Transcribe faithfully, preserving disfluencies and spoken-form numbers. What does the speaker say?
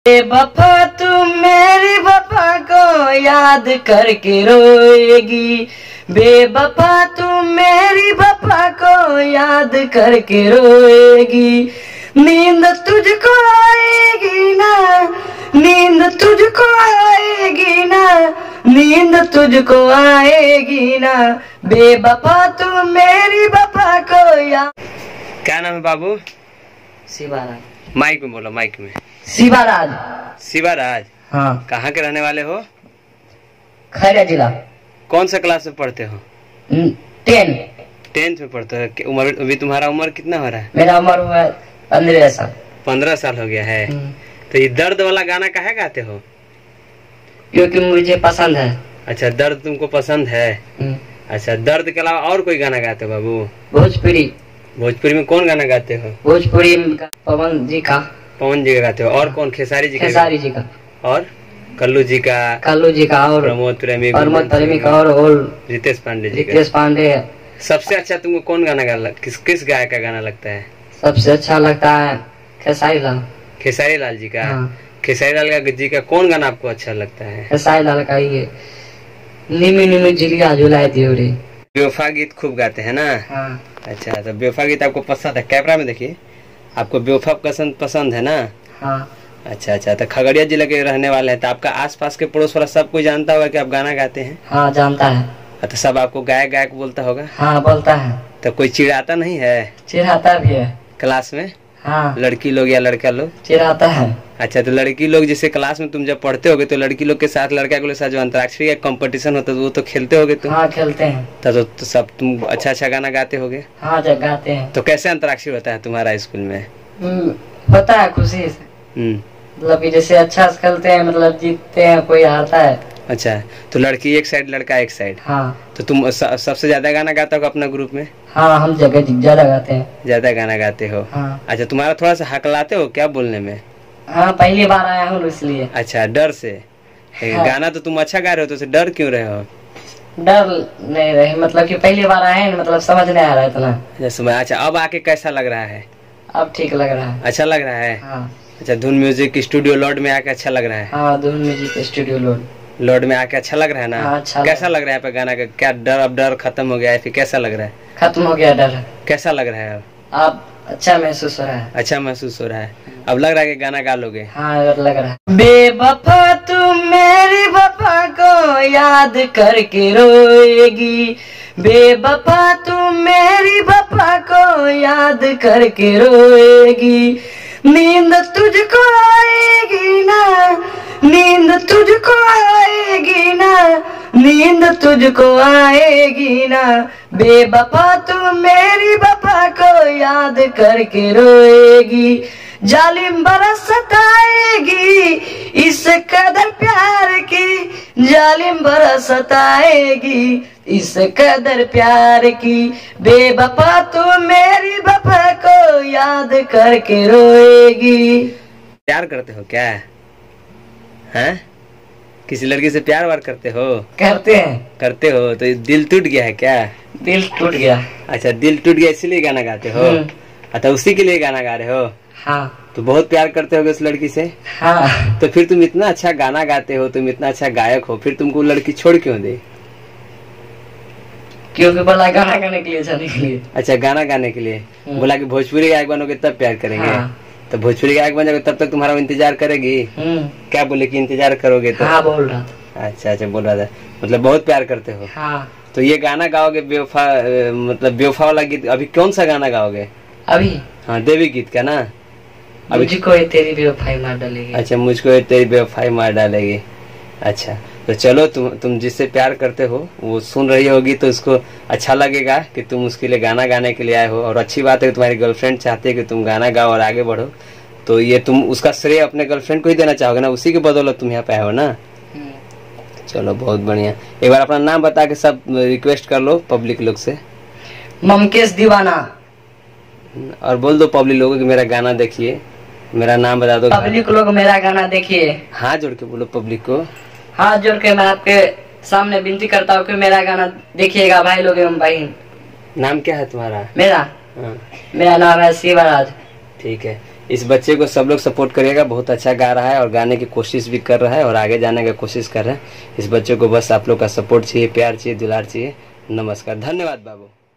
बेवफा तू मेरी वफा को याद करके रोएगी, बेवफा तू मेरी वफा को याद करके रोएगी। नींद तुझको आएगी ना, नींद तुझको आएगी ना, नींद तुझको आएगी ना, बेवफा तू मेरी वफा को याद। क्या नाम है बाबू? शिवाराज। माइक में बोलो, माइक में। शिवाराज। शिवाराज, हाँ। कहाँ के रहने वाले हो? खैरिया जिला। कौन सा क्लास में पढ़ते हो? टेन। टेंथ में पढ़ते हो। उम्र अभी तुम्हारा उम्र कितना हो रहा है? मेरा उम्र हुआ पंद्रह साल। पंद्रह साल हो गया है। तो ये दर्द वाला गाना काहे गाते हो? क्योंकि मुझे पसंद है। अच्छा, दर्द तुमको पसंद है। अच्छा, दर्द के अलावा और कोई गाना गाते हो बाबू? भोजपुरी। भोजपुरी में कौन गाना गाते हो? भोजपुरी पवन जी का। पवन जी का गाते हो। और कौन? खेसारी जी का? खेसारी जी का। और कल्लू जी का? कल्लू जी का। और प्रमोद प्रेमी, प्रमोद प्रेमी का। और, और रितेश पांडे जी का। रितेश पांडे। सबसे अच्छा तुमको कौन गाना गा किस किस गायक का गाना लगता है? सबसे अच्छा लगता है खेसारी लाल। खेसारी लाल जी का। हाँ। खेसारी लाल का जी का कौन गाना आपको अच्छा लगता है? खेसारी लाल का ये निमी निमी झिलिया झुलाए दियो रे। बेवफा गीत खूब गाते हैं ना? हाँ। अच्छा, तो बेवफा गीत आपको पसंद है? कैमरा में देखिए, आपको बेवफा पसंद पसंद है ना? हाँ। अच्छा अच्छा, तो खगड़िया जिले के रहने वाले हैं, तो आपका आसपास के पड़ोस वाला सब कोई जानता होगा कि आप गाना गाते हैं? हाँ, जानता है। तो सब आपको गायक गायक बोलता होगा? हाँ, बोलता है। तो कोई चिढ़ाता नहीं है? चिढ़ाता भी है क्लास में? हाँ। लड़की लोग या लड़का लोग? चिढ़ाता है। अच्छा, तो लड़की लोग जैसे क्लास में तुम जब पढ़ते होगे तो लड़की लोग के साथ लड़का के साथ जो अंतराक्षरी का कंपटीशन होता है वो तो खेलते होगे तुम? हाँ, खेलते हैं। तो, तो, तो सब तुम अच्छा अच्छा गाना गाते होगे? हाँ, जब गाते हैं। तो कैसे अंतराक्षरी होता है तुम्हारा स्कूल में? होता है खुशी से, मतलब कि जैसे अच्छा से खेलते हैं, मतलब जीतते हैं, कोई हारता है। अच्छा, तो लड़की एक साइड, लड़का एक साइड। हाँ। तो तुम स, सबसे ज्यादा गाना गाता हो अपना ग्रुप में? हाँ, हम जगह ज्यादा गाते हैं। ज्यादा गाना गाते हो? हाँ। अच्छा, तुम्हारा थोड़ा सा हकलाते हो क्या बोलने में? हाँ, पहली बार आया हूँ इसलिए। अच्छा, डर से? हाँ। गाना तो तुम अच्छा गा रहे हो, तो डर क्यों रहे हो? डर नहीं रहे, मतलब कि पहली बार आए हैं, मतलब समझ नहीं आ रहा है इतना। अच्छा, अब आके कैसा लग रहा है? अब ठीक लग रहा है। अच्छा लग रहा है? हाँ। अच्छा, धुन म्यूजिक स्टूडियो लॉर्ड में आके अच्छा लग रहा है? हाँ, धुन म्यूजिक स्टूडियो लॉर्ड लॉर्ड में आके अच्छा लग रहा है ना? हाँ, अच्छा कैसा लग रहा है पे गाना का? क्या डर अब डर खत्म हो गया है, फिर कैसा लग रहा है? खत्म हो गया डर। कैसा लग रहा है अब? अब अच्छा महसूस हो रहा है। अच्छा महसूस हो रहा है। अब लग रहा है कि गाना गा लोगे? हाँ, लग रहा है। बेवफा तू मेरी वफा को याद करके रोएगी, बेवफा तू मेरी वफा को याद करके रोएगी। नींद तुझको आएगी ना, नींद तुझको आएगी ना, नींद तुझको आएगी ना, बेवफा तू मेरी वफा को याद करके रोएगी। जालिम बरस सताएगी इस कदर प्यार की, जालिम बरस सताएगी इस कदर प्यार की, बेवफा तू मेरी वफा को याद करके रोएगी। प्यार करते हो क्या? हैं? किसी लड़की से प्यार वार करते हो? करते हैं। करते हो तो दिल टूट गया है क्या? दिल टूट गया। अच्छा, दिल टूट गया इसलिए गाना गाते हो? अच्छा, उसी के लिए गाना गा रहे हो? हाँ। तो बहुत प्यार करते होगे उस लड़की से? हाँ। तो फिर तुम इतना अच्छा गाना गाते हो, तुम इतना अच्छा गायक हो, फिर तुमको लड़की छोड़ क्यों दे? क्योंकि बोला गाना गाने के लिए, जाने के लिए। अच्छा, गाना गाने के लिए बोला कि भोजपुरी गायक बनोगे तब प्यार करेंगे। हाँ। तो भोजपुरी गायक बन जाओगे तब तक तुम्हारा इंतजार करेगी? क्या बोले कि इंतजार करोगे? तो हाँ, बोल रहा था। अच्छा अच्छा, बोल रहा था, मतलब बहुत प्यार करते हो। हाँ। तो ये गाना गाओगे बेवफा, मतलब बेवफा वाला गीत, अभी कौन सा गाना गाओगे अभी? हाँ, देवी गीत का ना? अभी मुझको ये तेरी बेवफाई मार डालेगी। अच्छा, मुझको ये तेरी बेवफाई मार डालेगी। अच्छा, तो चलो, तुम तुम जिससे प्यार करते हो वो सुन रही होगी तो उसको अच्छा लगेगा कि तुम उसके लिए गाना गाने के लिए आए हो। और अच्छी बात है कि तुम्हारी गर्लफ्रेंड चाहती है कि तुम गाना गाओ और आगे बढ़ो, तो ये तुम उसका श्रेय अपने गर्लफ्रेंड को ही देना चाहोगे ना, उसी के बदौलत तुम यहाँ पे आए हो ना? चलो, बहुत बढ़िया। एक बार अपना नाम बता के सब रिक्वेस्ट कर लो पब्लिक लोग से। ममकेश दीवाना। और बोल दो पब्लिक लोगों की मेरा गाना देखिए, मेरा नाम बता दो। पब्लिक लोग मेरा गाना देखिए। हाथ जोड़ के बोलो पब्लिक को। हाथ जोड़ के मैं आपके सामने विनती करता हूँ कि मेरा गाना देखिएगा भाई लोग एवं बहन। नाम क्या है तुम्हारा? मेरा? हाँ। मेरा नाम है शिवराज। ठीक है, इस बच्चे को सब लोग सपोर्ट करिएगा, बहुत अच्छा गा रहा है और गाने की कोशिश भी कर रहा है और आगे जाने की कोशिश कर रहा है। इस बच्चे को बस आप लोग का सपोर्ट चाहिए, प्यार चाहिए, दुलार चाहिए। नमस्कार, धन्यवाद बाबू।